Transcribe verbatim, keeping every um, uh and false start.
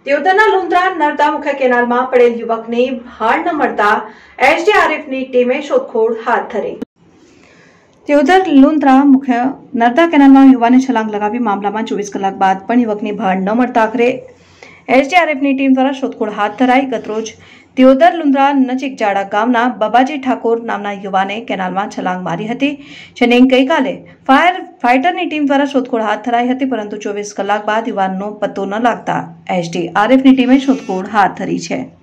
દિયોદરના લુંદ્રા નર્મદા મુખ્ય કેનાલમાં પડેલ યુવકને ભાળ ન મળતા એસડીઆરએફની ટીમે શોધખોળ હાથ ધરી। દિયોદર લુંદ્રા મુખ્ય નર્મદા કેનાલમાં યુવાને છલાંગ લગાવી મામલામાં ચોવીસ કલાક બાદ પણ યુવકની ભાળ ન મળતા આખરે એસડીઆરએફની ટીમ દ્વારા શોધખોળ હાથ ધરાઈ। ગતરોજ દિયોદર લુંદ્રા નજીક જાડા ગામના બબાજી ઠાકોર નામના યુવાને કેનાલમાં છલાંગ મારી હતી, જેને ગઈકાલે ફાયર ફાઇટરની ટીમ દ્વારા શોધખોળ હાથ ધરાઈ હતી, પરંતુ ચોવીસ કલાક બાદ યુવાનનો પત્તો ન લાગતા એસડીઆરએફની ટીમે શોધખોળ હાથ ધરી છે।